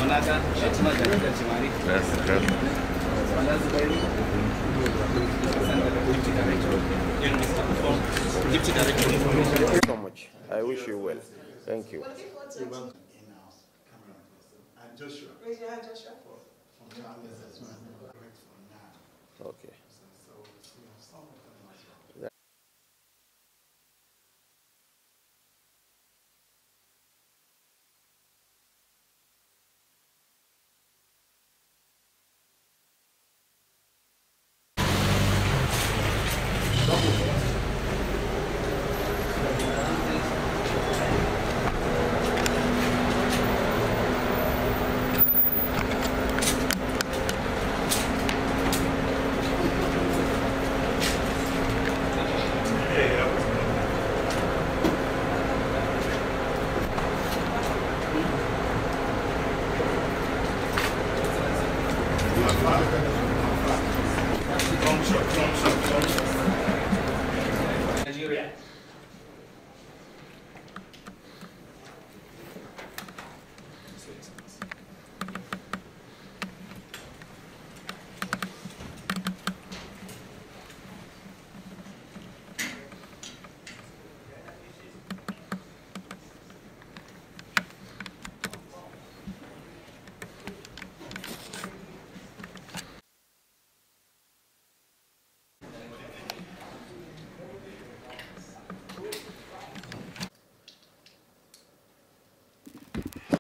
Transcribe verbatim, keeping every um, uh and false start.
Sonaka, Shettima, Director Chimari. Yes, good. Deputy Director. Thank you so much. I wish you well. Thank you. Joshua. Okay.